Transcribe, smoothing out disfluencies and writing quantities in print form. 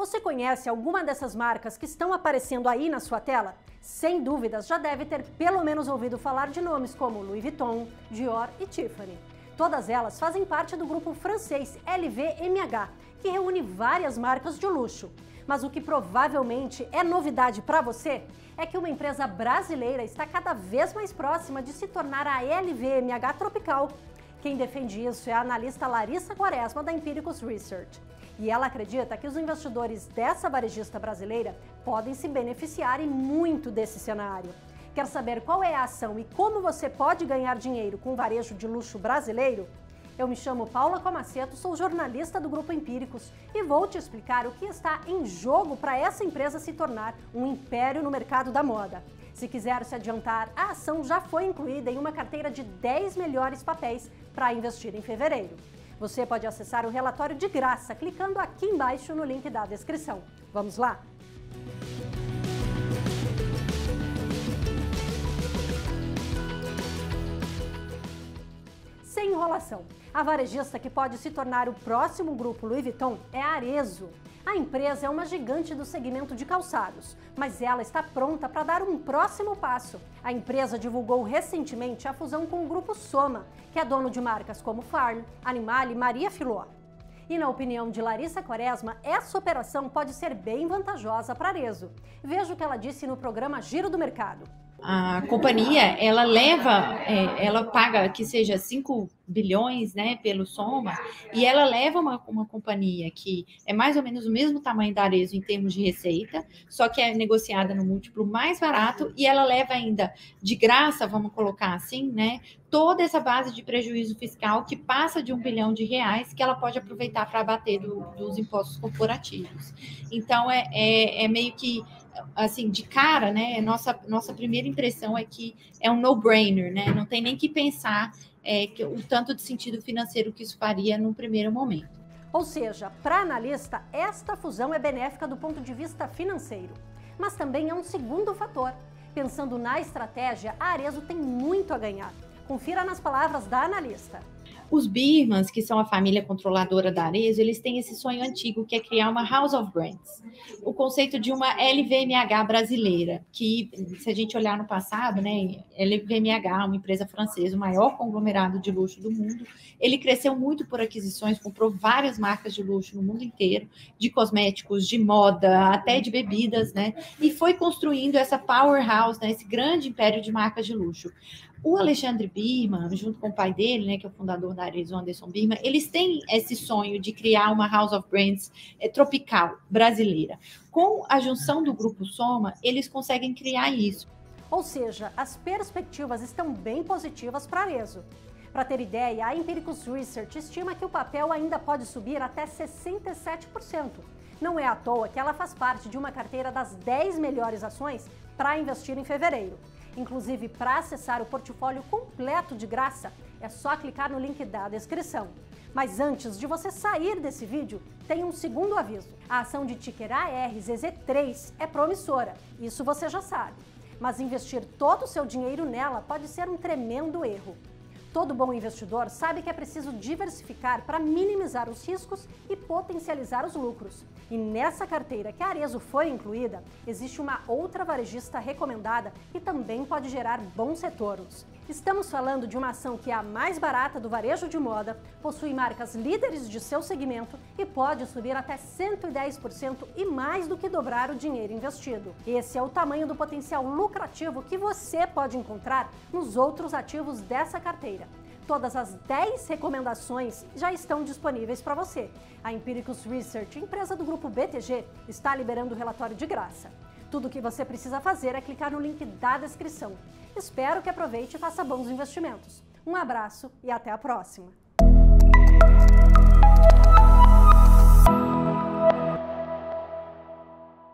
Você conhece alguma dessas marcas que estão aparecendo aí na sua tela? Sem dúvidas, já deve ter pelo menos ouvido falar de nomes como Louis Vuitton, Dior e Tiffany. Todas elas fazem parte do grupo francês LVMH, que reúne várias marcas de luxo. Mas o que provavelmente é novidade para você é que uma empresa brasileira está cada vez mais próxima de se tornar a LVMH Tropical. Quem defende isso é a analista Larissa Quaresma, da Empiricus Research. E ela acredita que os investidores dessa varejista brasileira podem se beneficiar e muito desse cenário. Quer saber qual é a ação e como você pode ganhar dinheiro com o varejo de luxo brasileiro? Eu me chamo Paula Comaceto, sou jornalista do Grupo Empíricos e vou te explicar o que está em jogo para essa empresa se tornar um império no mercado da moda. Se quiser se adiantar, a ação já foi incluída em uma carteira de 10 melhores papéis para investir em fevereiro. Você pode acessar o relatório de graça clicando aqui embaixo no link da descrição. Vamos lá? Sem enrolação, a varejista que pode se tornar o próximo grupo Louis Vuitton é a Arezzo. A empresa é uma gigante do segmento de calçados, mas ela está pronta para dar um próximo passo. A empresa divulgou recentemente a fusão com o grupo Soma, que é dono de marcas como Farm, Animale e Maria Filó. E na opinião de Larissa Quaresma, essa operação pode ser bem vantajosa para a Arezzo. Veja o que ela disse no programa Giro do Mercado. A companhia, ela paga que seja 5 bilhões, né, pelo Soma, e ela leva uma companhia que é mais ou menos o mesmo tamanho da Arezzo em termos de receita, só que é negociada no múltiplo mais barato, e ela leva ainda de graça, vamos colocar assim, né, toda essa base de prejuízo fiscal que passa de R$1 bilhão que ela pode aproveitar para abater dos impostos corporativos. Então, é meio que assim, de cara, né, nossa primeira impressão é que é um no-brainer, né, não tem nem que pensar o tanto de sentido financeiro que isso faria num primeiro momento. Ou seja, para analista, esta fusão é benéfica do ponto de vista financeiro. Mas também é um segundo fator. Pensando na estratégia, a Arezzo tem muito a ganhar. Confira nas palavras da analista. Os Birmans, que são a família controladora da Arezzo, eles têm esse sonho antigo que é criar uma House of Brands. O conceito de uma LVMH brasileira, que se a gente olhar no passado, né, LVMH, uma empresa francesa, o maior conglomerado de luxo do mundo, ele cresceu muito por aquisições, comprou várias marcas de luxo no mundo inteiro, de cosméticos, de moda, até de bebidas, né, e foi construindo essa powerhouse, né, esse grande império de marcas de luxo. O Alexandre Birman, junto com o pai dele, né, que é o fundador da Arezzo, Anderson Birman, eles têm esse sonho de criar uma House of Brands tropical, brasileira. Com a junção do Grupo Soma, eles conseguem criar isso. Ou seja, as perspectivas estão bem positivas para a Arezzo. Para ter ideia, a Empiricus Research estima que o papel ainda pode subir até 67%. Não é à toa que ela faz parte de uma carteira das 10 melhores ações para investir em fevereiro. Inclusive, para acessar o portfólio completo de graça, é só clicar no link da descrição. Mas antes de você sair desse vídeo, tem um segundo aviso. A ação de ticker ARZZ3 é promissora, isso você já sabe. Mas investir todo o seu dinheiro nela pode ser um tremendo erro. Todo bom investidor sabe que é preciso diversificar para minimizar os riscos e potencializar os lucros. E nessa carteira que a Arezzo foi incluída, existe uma outra varejista recomendada que também pode gerar bons retornos. Estamos falando de uma ação que é a mais barata do varejo de moda, possui marcas líderes de seu segmento e pode subir até 110% e mais do que dobrar o dinheiro investido. Esse é o tamanho do potencial lucrativo que você pode encontrar nos outros ativos dessa carteira. Todas as 10 recomendações já estão disponíveis para você. A Empiricus Research, empresa do grupo BTG, está liberando o relatório de graça. Tudo o que você precisa fazer é clicar no link da descrição. Espero que aproveite e faça bons investimentos. Um abraço e até a próxima!